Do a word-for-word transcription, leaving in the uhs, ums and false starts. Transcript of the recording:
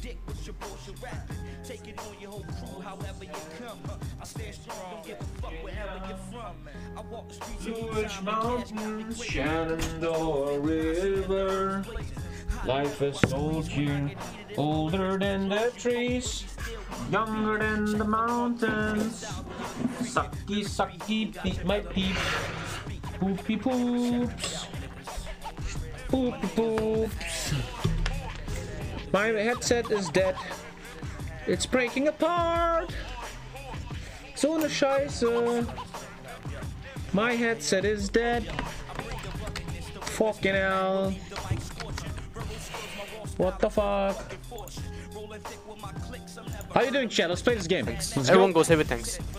Which mountains, Shenandoah River. Life has told you, older than the trees, younger than the mountains. Sucky, sucky, beat my peep. Poopy poops. Poopy poops. My headset is dead. It's breaking apart. So eine Scheiße. My headset is dead. Fucking hell. What the fuck? How you doing, chat? Let's play this game. Everyone goes heavy tanks.